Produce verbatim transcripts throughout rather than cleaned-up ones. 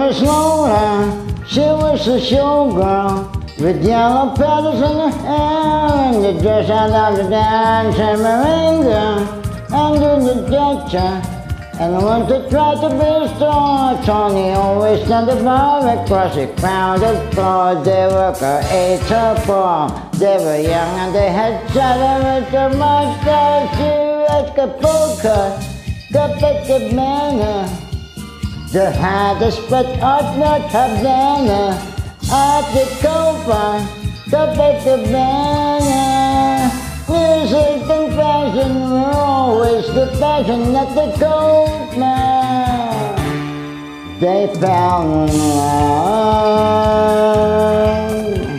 was Lola, she was a showgirl with yellow petals in her hair and the dress out of the dance and merengue and the gesture. And once I tried to be a star, Tony always stand above across the crowded floor. They were eight or four. They were young and they had shadow with a mustache. She Acapulco, Copacabana, the hardest but ought not Havana, at the Copa, Copacabana. Music and fashion were always the passion at the Copa. They fell in love.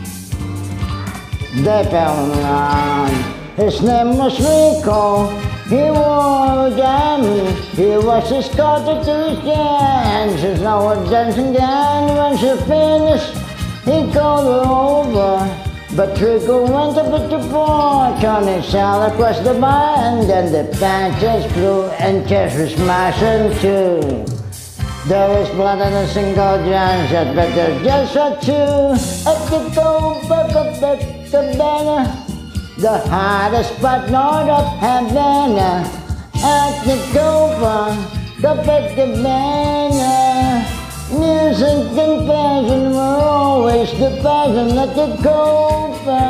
They fell in love. His name was Rico. He wore a diamond. He was escorted to his dance. His now dancing down. When she finished, he called her over. But Rico went a bit too far. Tony sailed across the bar, and then the band just flew, and Chess was smashing too. There was blood on a single gunshot, but there's just for two. At the Copacabana, the hardest spot north of Havana. At the Copacabana, music and fashion were always the passion at the Copa.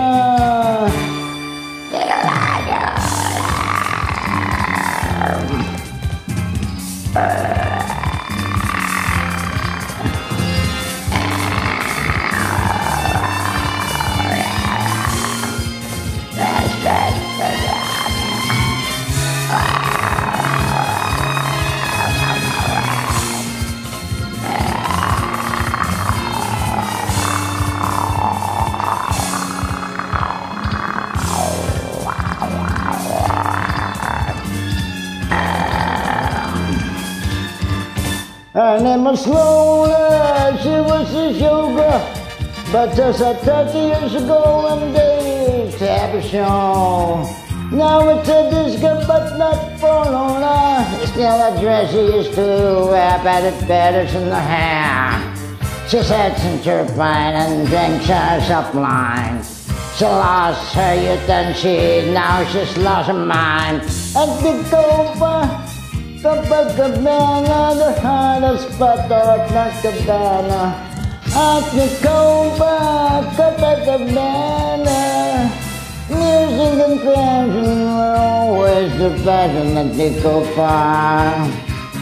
Her name was Lola, she was a showgirl, but just like thirty years ago when they used to have a show. Now it's a disco, but not for Lola. Still a dress she used to wear, padded feathers in her hair. She said since you're fine and drinks her suppline. She lost her youth and she, now she's lost her mind. At the Copa, Copacabana, the hardest spot of Copacabana. At the Copa, Copacabana, music and fashion were always the fashion at the Copa.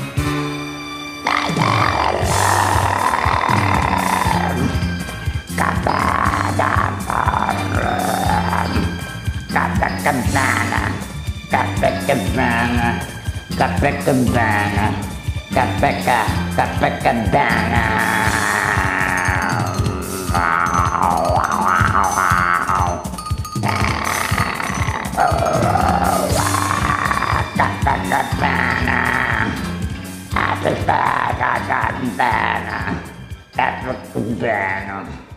Copacabana, Copacabana. Copacabana, Copaca, Copacabana. Copacabana, Copacabana, Copacabana.